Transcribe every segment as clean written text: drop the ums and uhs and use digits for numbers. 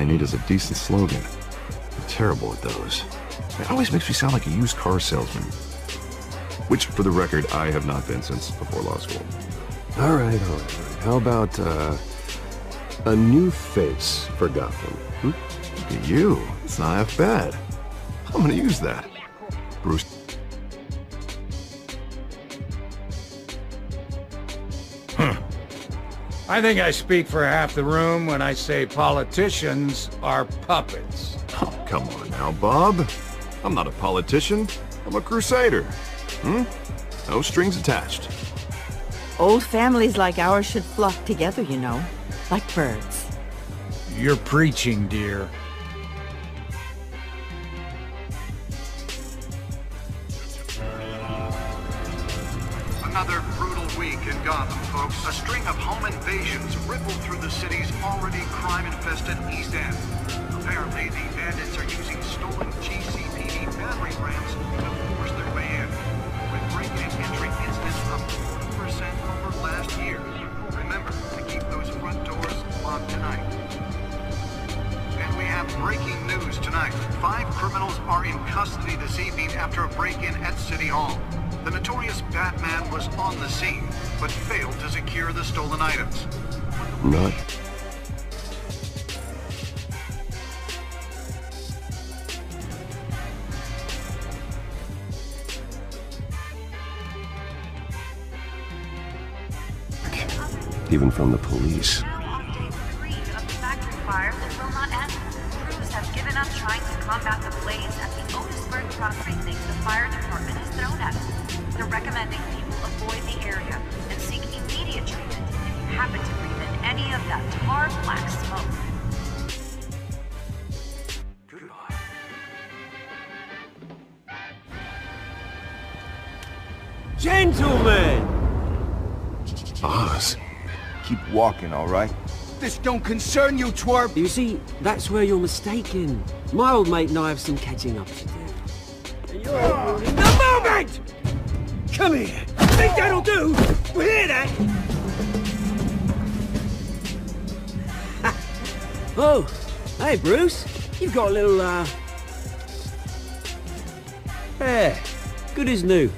need is a decent slogan. I'm terrible at those. It always makes me sound like a used car salesman. Which, for the record, I have not been since before law school. All right. How about, a new face for Gotham? Look at you. It's not half bad. I'm gonna use that. Bruce. I think I speak for half the room when I say politicians are puppets. Oh, come on now, Bob. I'm not a politician. I'm a crusader. No strings attached. Old families like ours should flock together, you know, like birds. You're preaching, dear. Another brutal week in Gotham, folks. A string of home invasions rippled through the city's already crime-infested East End. Apparently, the bandits are using stolen GCPD battering rams to force their way in, with break-in entry incidents up 40% over last year. Remember to keep those front doors locked tonight. And we have breaking news tonight. 5 criminals are in custody this evening after a break-in at City Hall. The notorious Batman was on the scene, but failed to secure the stolen items. Not. Even from the police. Now on day 3 of the factory fire that will not end. Crews have given up trying to combat the blaze at the Otisburg precinct the fire department has thrown at it. They're recommending people avoid the area and seek immediate treatment if you happen to breathe in any of that tar black smoke. Gentlemen! Oz. Keep walking, all right? This don't concern you, twerp! You see, that's where you're mistaken. My old mate and I have some catching up to do. The moment! Come here! Think that'll do? We hear that? Oh, hey Bruce. You've got a little, hair. Good as new.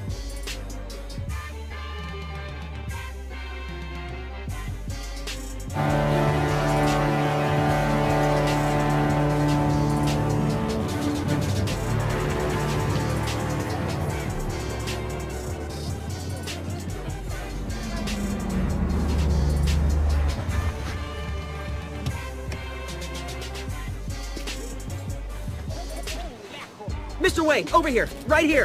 Mr. Wayne, over here! Right here!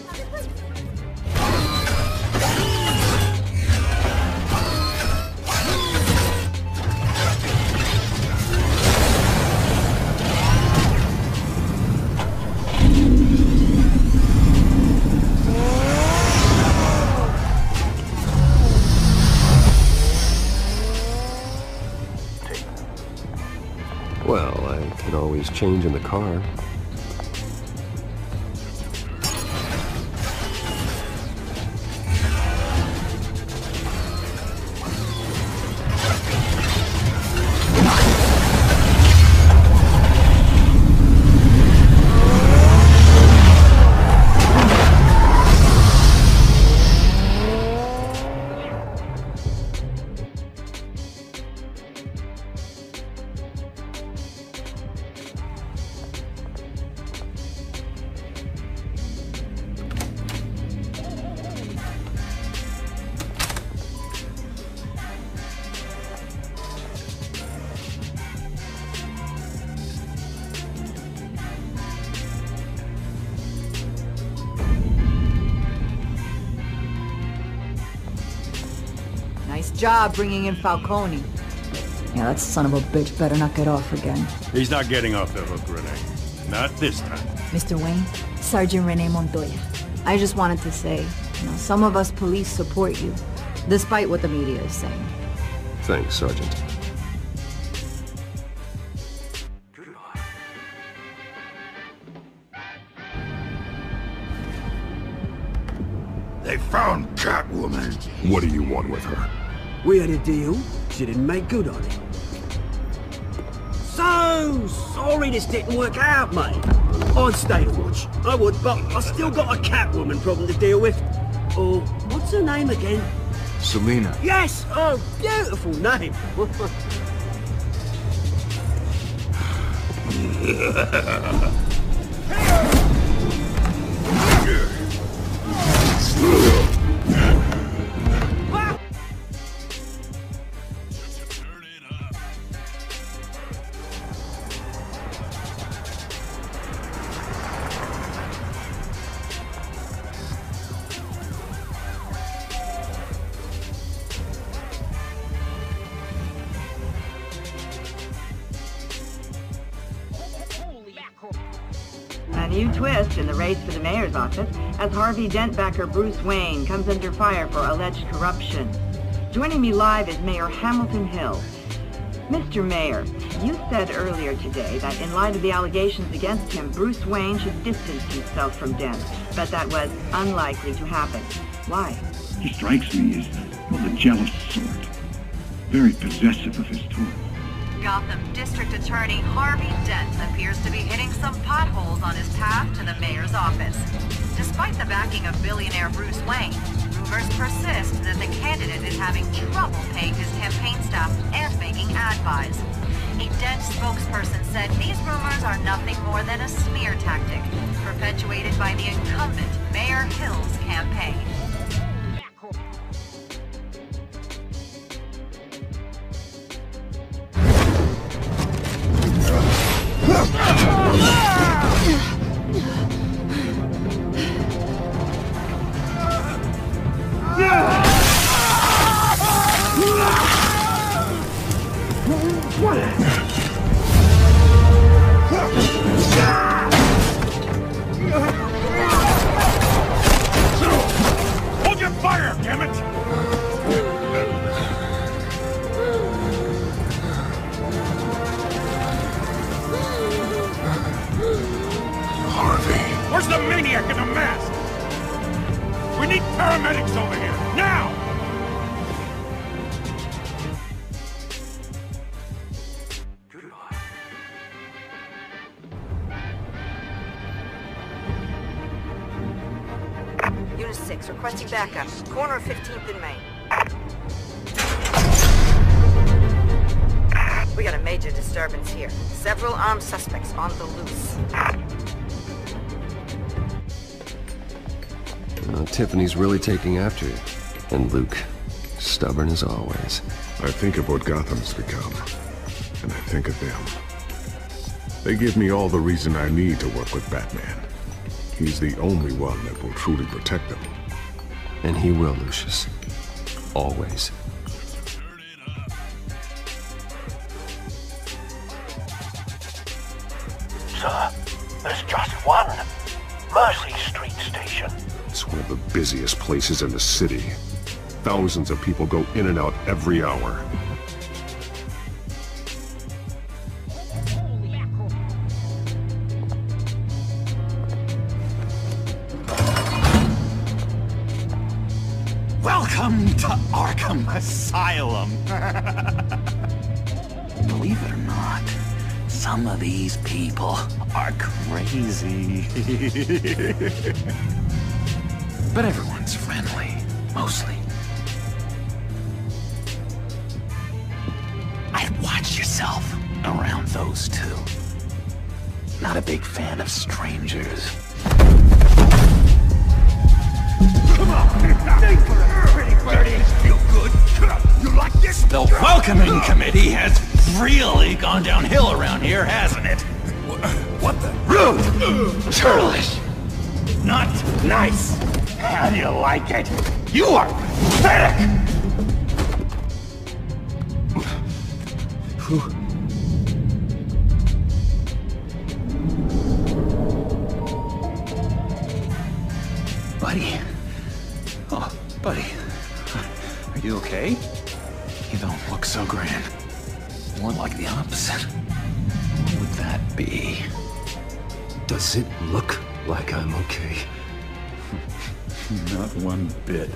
Well, I can always change in the car. Nice job bringing in Falcone. Yeah, that son of a bitch better not get off again. He's not getting off the hook, Renee. Not this time. Mr. Wayne, Sergeant Renee Montoya. I just wanted to say, some of us police support you, despite what the media is saying. Thanks, Sergeant. They found Catwoman. What do you want with her? We had a deal. She didn't make good on it. So sorry this didn't work out, mate. I'd stay to watch. I would, but I still got a Catwoman problem to deal with. Oh, what's her name again? Selena. Yes! Oh, beautiful name. A new twist in the race for the mayor's office as Harvey Dent-backer Bruce Wayne comes under fire for alleged corruption. Joining me live is Mayor Hamilton Hill. Mr. Mayor, you said earlier today that in light of the allegations against him, Bruce Wayne should distance himself from Dent, but that was unlikely to happen. Why? He strikes me as, well, the jealous sort. Very possessive of his toys. Gotham District Attorney Harvey Dent appears to be hitting some potholes on his path to the mayor's office. Despite the backing of billionaire Bruce Wayne, rumors persist that the candidate is having trouble paying his campaign staff and making ad buys. A Dent spokesperson said these rumors are nothing more than a smear tactic, perpetuated by the incumbent Mayor Hill's campaign. Hold your fire, damn it! Harvey. Where's the maniac in the mask? We need paramedics over here, now! Unit 6, requesting backup. Corner of 15th and Main. We got a major disturbance here. Several armed suspects on the loose. Tiffany's really taking after you. And Luke, stubborn as always. I think of what Gotham's become, and I think of them. They give me all the reason I need to work with Batman. He's the only one that will truly protect them. And he will, Lucius. Always. Sir, there's just one Mercy Street station. It's one of the busiest places in the city. Thousands of people go in and out every hour. Welcome to Arkham Asylum. Believe it or not, some of these people are crazy. But everyone's friendly, mostly. I'd watch yourself around those two. Not a big fan of strangers. Come on! Thanks for a pretty birdie! Feel good? You like this? The welcoming committee has really gone downhill around here, hasn't it? What the? Rude! Churlish! Not nice! How do you like it? You are pathetic! Buddy. Oh, buddy. Are you okay? You don't look so grand. More like the opposite. What would that be? Does it look like I'm okay? Not one bit.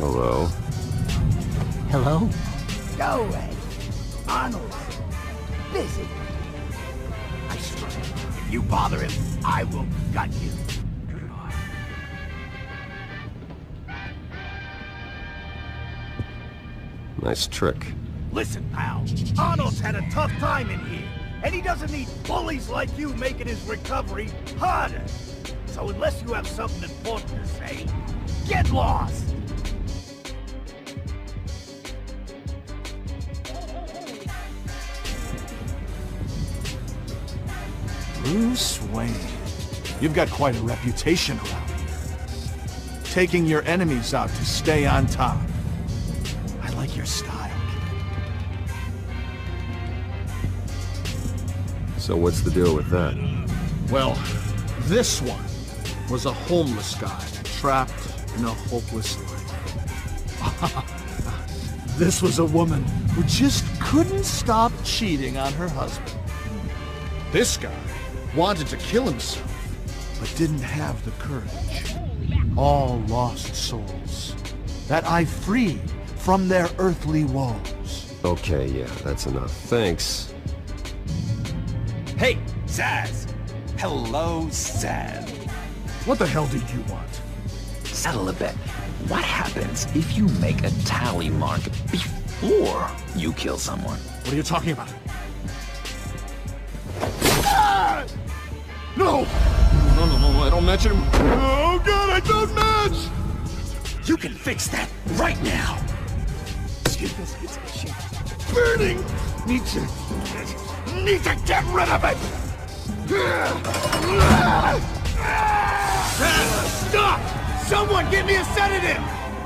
Hello? Hello? Go away. Arnold's busy. I swear, if you bother him, I will gut you. Nice trick. Listen, pal. Arnold's had a tough time in here, and he doesn't need bullies like you making his recovery harder. So unless you have something important to say, get lost! Bruce Wayne. You've got quite a reputation around here. Taking your enemies out to stay on top. I like your style, kid. So what's the deal with that? Well, this one was a homeless guy trapped in a hopeless life. This was a woman who just couldn't stop cheating on her husband. This guy wanted to kill himself, but didn't have the courage. All lost souls that I freed from their earthly woes. Okay, yeah, that's enough. Thanks. Hey, Zaz! Hello, Zaz. What the hell do you want? Settle a bet. What happens if you make a tally mark before you kill someone? What are you talking about? Ah! No! No, I don't match him. Oh god, I don't match! You can fix that right now! It's burning! Need to get rid of it! Stop! Someone give me a sedative!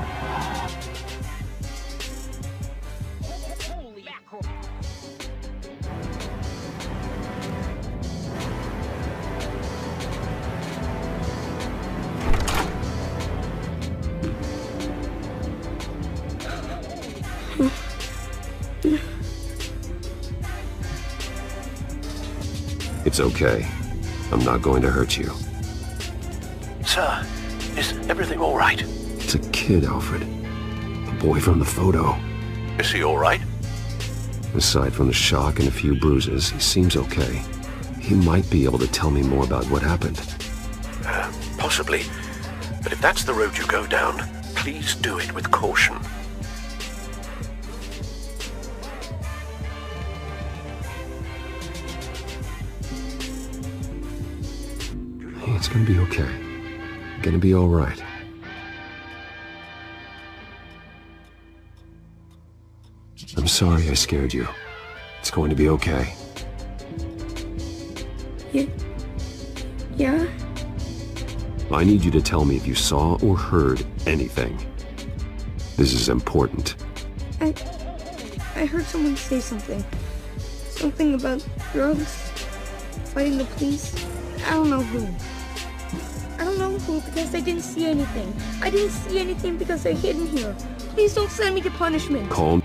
It's okay. I'm not going to hurt you. Sir, is everything all right? It's a kid, Alfred. The boy from the photo. Is he all right? Aside from the shock and a few bruises, he seems okay. He might be able to tell me more about what happened. Possibly. But if that's the road you go down, please do it with caution. It's gonna be okay. Gonna be all right. I'm sorry I scared you. It's going to be okay. Yeah? I need you to tell me if you saw or heard anything. This is important. I heard someone say something. Something about drugs, fighting the police. I don't know who. I don't know who because I didn't see anything. I didn't see anything because I hid in here. Please don't send me to punishment. Calm.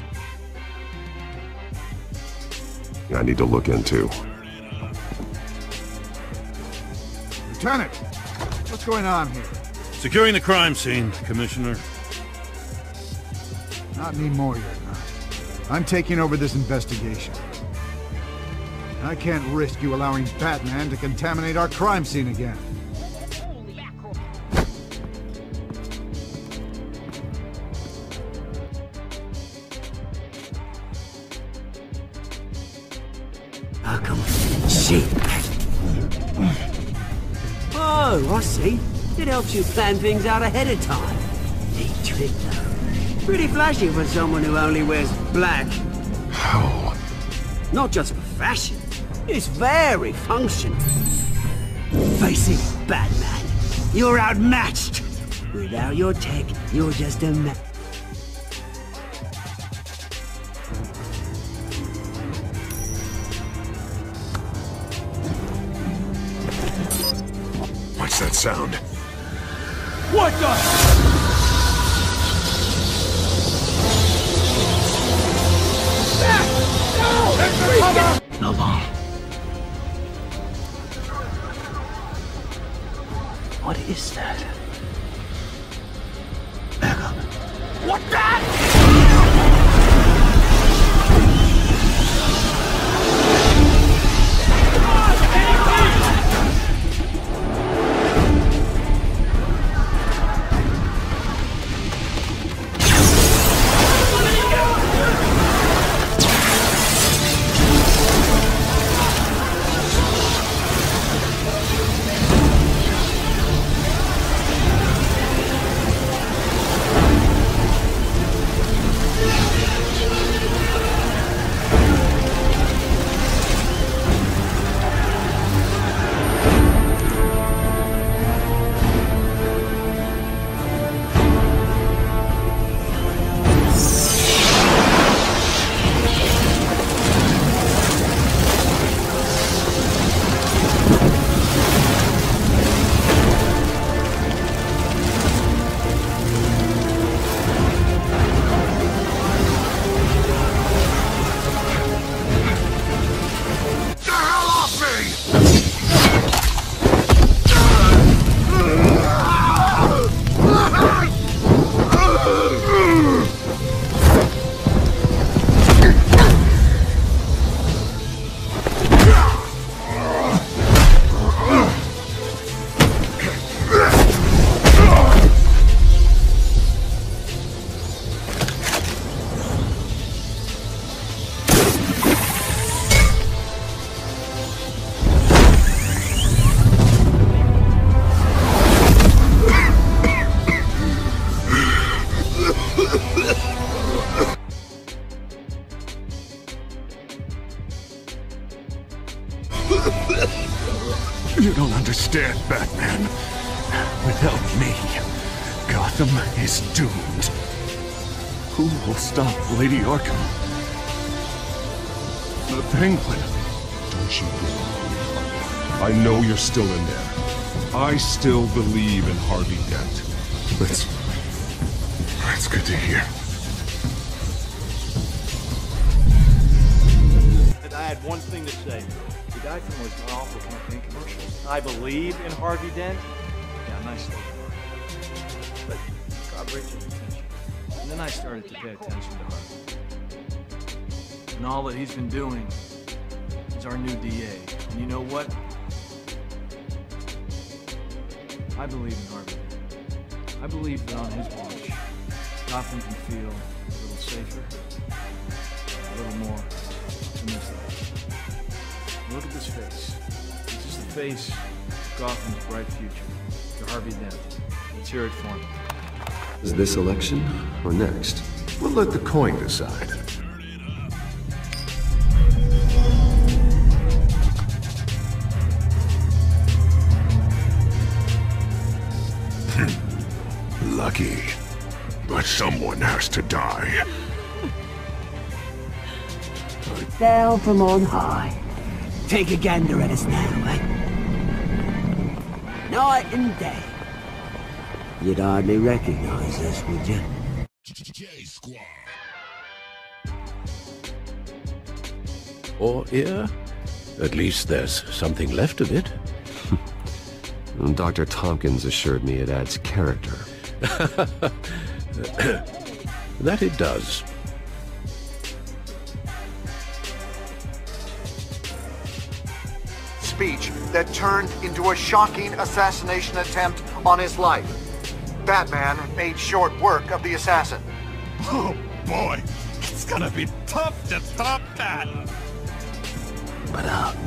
I need to look into. Lieutenant, what's going on here? Securing the crime scene, Commissioner. Not anymore, you're not. I'm taking over this investigation. I can't risk you allowing Batman to contaminate our crime scene again. Shit. Oh, I see. It helps you plan things out ahead of time. Neat trick, though. Pretty flashy for someone who only wears black. How? Not just for fashion. It's very functional. Face it, Batman. You're outmatched. Without your tech, you're just a man. What's that sound? What the? No long. What is that? Back up. You don't understand, Batman. Without me, Gotham is doomed. Who will stop Lady Arkham? The Penguin. Don't you worry. I know you're still in there. I still believe in Harvey Dent. That's good to hear. I had one thing to say. The guy from those awful campaign commercials. I believe in Harvey Dent. Yeah, nice slogan. But got Rachel's attention. And then I started to pay attention to Harvey. And all that he's been doing is our new DA. And you know what? I believe in Harvey Dent. I believe that on his watch, Gotham can feel a little safer, a little more optimistic. Look at this face. This is the face of Gotham's bright future. To Harvey Dent. Let's hear it for him. Is this election or next? We'll let the coin decide. Lucky. But someone has to die. Down from on high. Take a gander at us now, eh? Night and day. You'd hardly recognize us, would you? Or ear? At least there's something left of it. Dr. Tompkins assured me it adds character. That it does. Speech that turned into a shocking assassination attempt on his life. Batman made short work of the assassin. Oh boy, it's gonna be tough to top that. But